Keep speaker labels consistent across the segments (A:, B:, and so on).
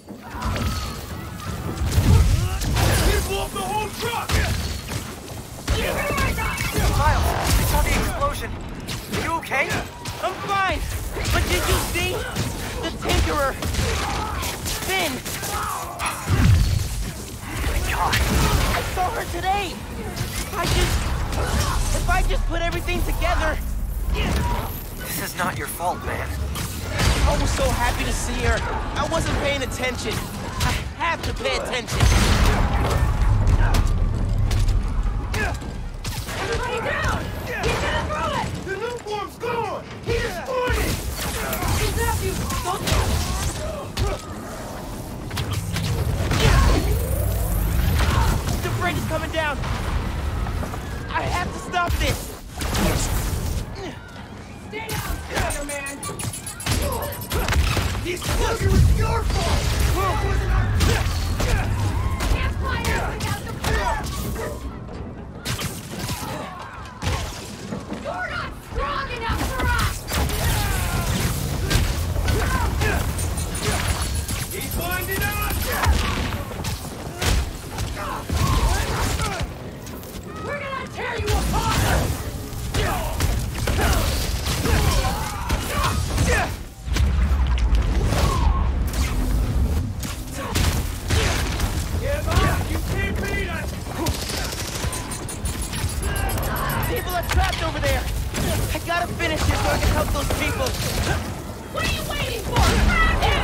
A: Blow up the whole truck!
B: Miles, I saw the explosion. Are you okay?
C: I'm fine! But did you see? The Tinkerer! Finn!
B: My God.
C: I saw her today! If I just put everything together...
B: This is not your fault, man.
C: I was so happy to see her. I wasn't paying attention. I have to pay attention.
D: Everybody down! He's gonna throw it!
A: The new form's gone! He destroyed it!
D: He's after you! Don't...
C: The bridge is coming down. I have to stop this.
D: Stay down, Spider-Man!
A: This was your fault!
D: Can't fly out without the plane! You're not strong enough for us!
A: He's winding up!
D: We're gonna tear you apart!
A: Give up! You can't beat us!
C: People are trapped over there. I gotta finish this so I can help those people.
D: What are you waiting for? Grab him!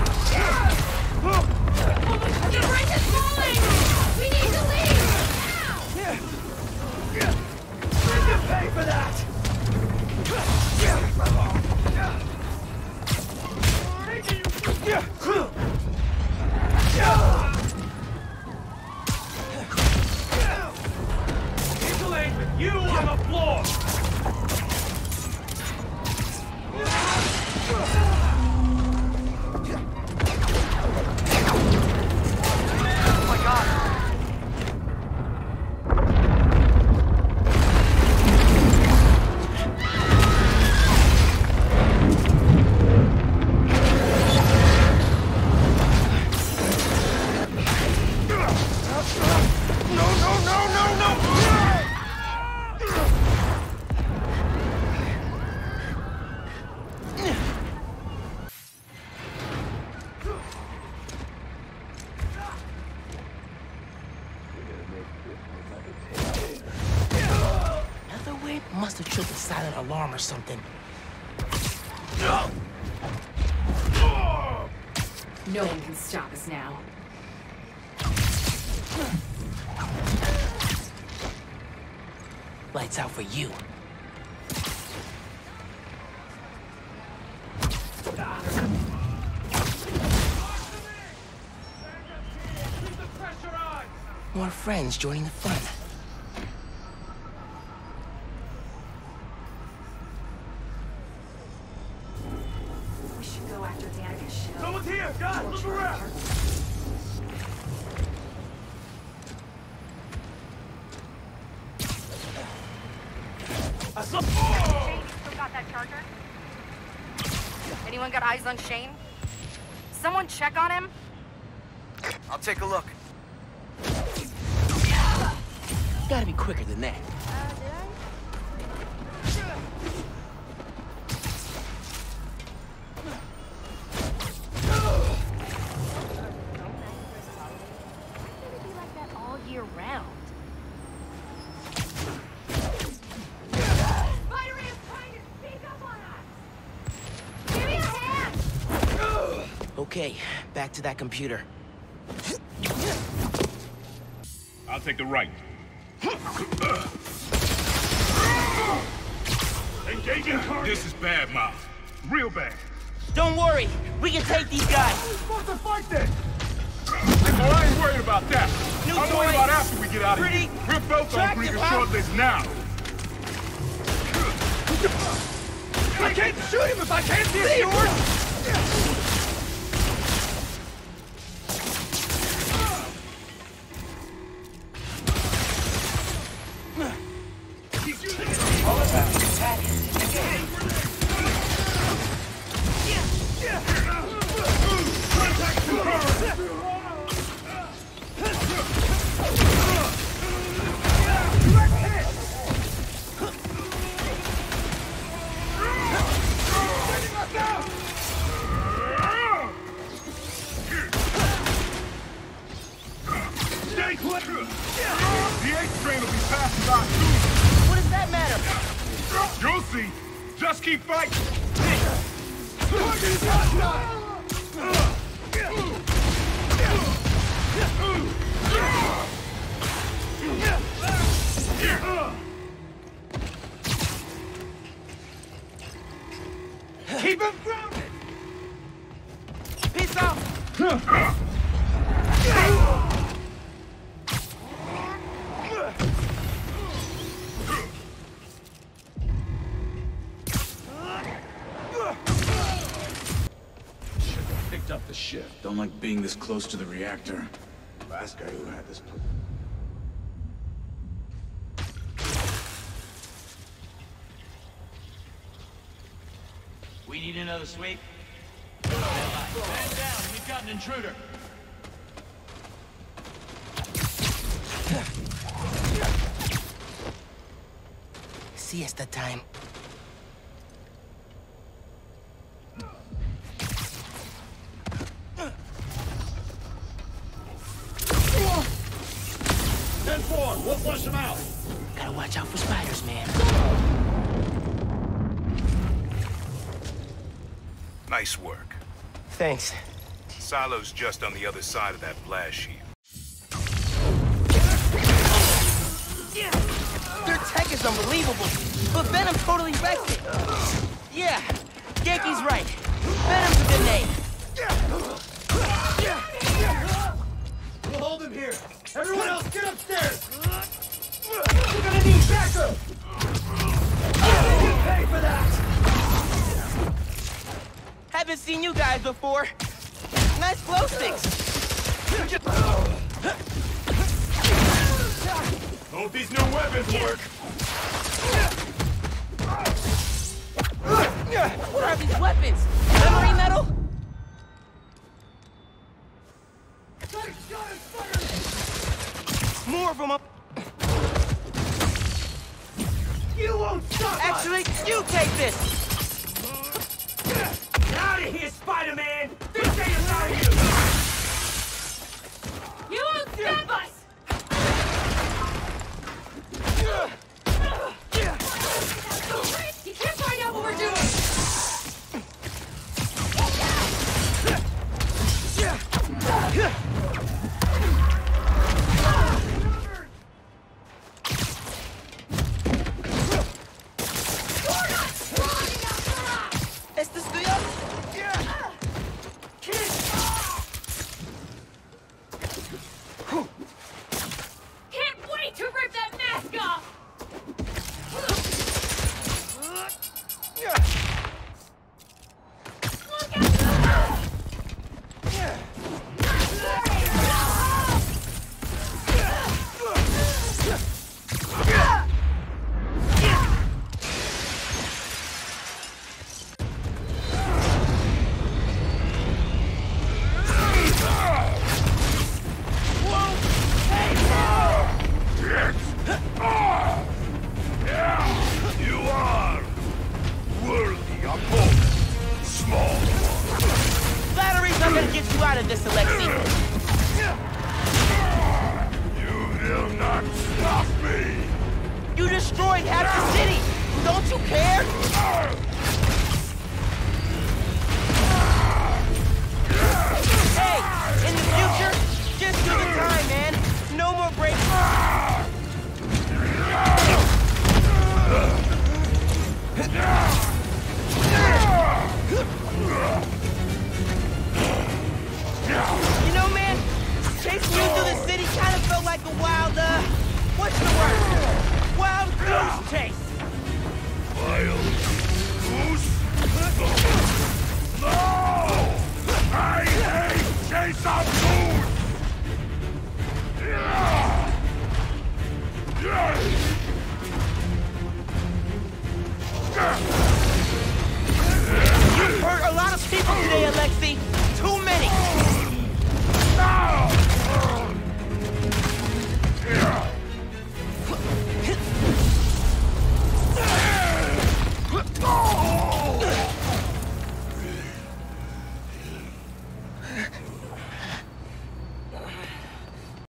D: The bridge is falling! We need to leave! Now!
A: We're gonna pay for that! Angel, you on the floor!
B: Oh my God.
C: Featherweight must have tripped a silent alarm or something.
D: No one can stop us now.
C: Lights out for you. More friends joining the fun.
D: We should go after Danica's ship.
A: Someone's here! Guys, look around! I saw...
E: Shane, you still got that charger? Anyone got eyes on Shane? Someone check on him?
B: I'll take a look.
C: Gotta be quicker than that.
E: Did I? Be like that all year round.
D: Spider-Man's trying to sneak up on us! Give me a hand!
C: Okay, back to that computer.
A: I'll take the right. Engaging target! This is bad, Miles. Real bad.
C: Don't worry, we can take these guys.
A: We're supposed to fight this! Well, I ain't worried about that.
C: New
A: I'm
C: toy.
A: worried about after we get out of
C: Pretty
A: here. We're both on
C: attractive,
A: breathing
C: huh?
A: short list now. I can't shoot him if I can't see him! Take one!
F: The 8th train will be passing by soon.
C: What does that matter?
F: You'll see. Just keep fighting.
A: Target is hostile! Keep him grounded!
C: Peace out!
G: Picked up the shift. Don't like being this close to the reactor. Last guy who had this.
H: We need another sweep. Man down, we've got an intruder.
C: Siesta time.
A: We'll flush them out!
C: Gotta watch out for spiders, man.
F: Nice work.
C: Thanks.
F: Silo's just on the other side of that blast shield.
C: Their tech is unbelievable, but Venom totally wrecked it. Yeah, Genki's right. Venom's a good name.
A: We'll hold him here. Everyone else, get upstairs! We're gonna need backup! You pay for that!
C: Haven't seen you guys before. Nice glow sticks.
F: Hope these new weapons work.
C: What are these weapons? Memory metal? More of them up.
A: You won't stop
C: Actually, you take this.
A: Get out of here, Spider-Man! This day is not you!
D: You won't stop us! You can't find out what we're doing!
C: ¿Esto es tuyo?
D: Can't wait to rip that mask off! Look out!
F: You are worthy opponent. Small.
C: Batteries are gonna get you out of this, Alexei.
F: You will not stop me.
C: You destroyed half the city. Don't you care? Hey, in the future, just do the time, man. No more breaks. You know, man, chasing you through the city kind of felt like a wild, what's the word? Wild goose chase.
F: Wild goose.